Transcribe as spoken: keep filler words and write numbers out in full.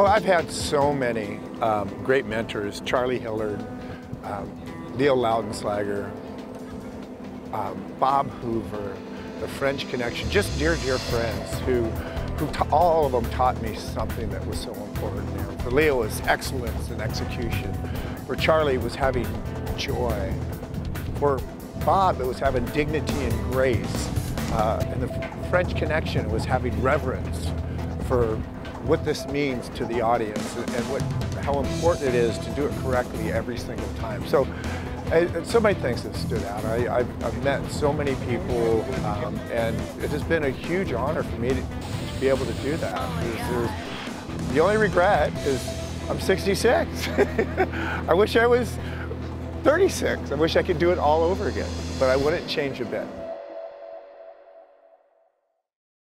Oh, I've had so many um, great mentors. Charlie Hillard, um, Neil Loudenslager, um, Bob Hoover, the French Connection, just dear, dear friends who, who all of them taught me something that was so important. You know, for Leo, it was excellence and execution. For Charlie, it was having joy. For Bob, it was having dignity and grace. Uh, and the French Connection was having reverence for what this means to the audience and, and what, how important it is to do it correctly every single time. So, I, so many things have stood out. I, I've, I've met so many people, um, and it has been a huge honor for me to, to be able to do that. There's, there's, the only regret is I'm sixty-six. I wish I was thirty-six. I wish I could do it all over again, but I wouldn't change a bit.